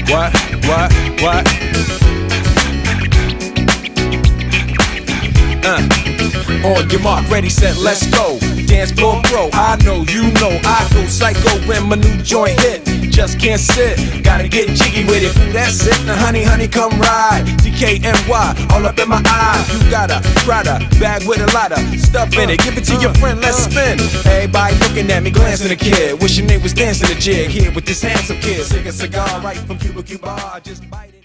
What? On your mark, ready, set, let's go. Dance floor pro, I know, you know, I go psycho when my new joint hit. Just can't sit, gotta get jiggy with it. Ooh, that's it, now honey, come ride. DKNY, all up in my eye. You got a Prada bag with a lot of stuff in it. Give it to your friend, let's spin. Everybody looking at me, glancing a kid. Wishing they was dancing a jig here with this handsome kid. Cig a cigar right from Cuba, I just bite it.